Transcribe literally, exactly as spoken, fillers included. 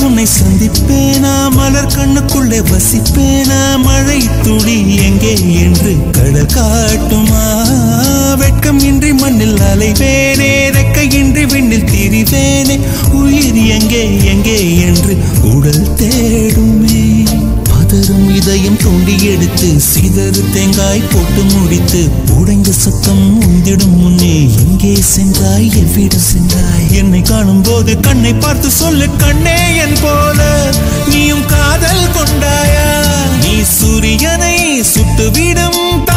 உன்னை சந்திப்பேனா மலர் கண்ணுக்குள்ளே வசிப்பேனா மழை துளி எங்கே என்று கடல் காட்டுமா வெட்கம் இன்றி மண்ணில் அலைவேனே ரெக்கையின்றி விண்ணில் திரிவேனே உயிர் எங்கே எங்கே என்று உடல் தேடுமே பதறும் இதயம் தோண்டி எடுத்து சிதறு தேங்காய் போட்டு முடித்து உடைந்த சத்தம் உந்திடும் முன்னே எங்கே சென்றாய் எவ்விடம் சென்றாய் என்னை காணும் போது கண்ணை பார்த்து சொல்லு கண்ணே என் போல நீயும் காதல் கொண்டாயா நீ சூரியனை சுட்டுவிடும்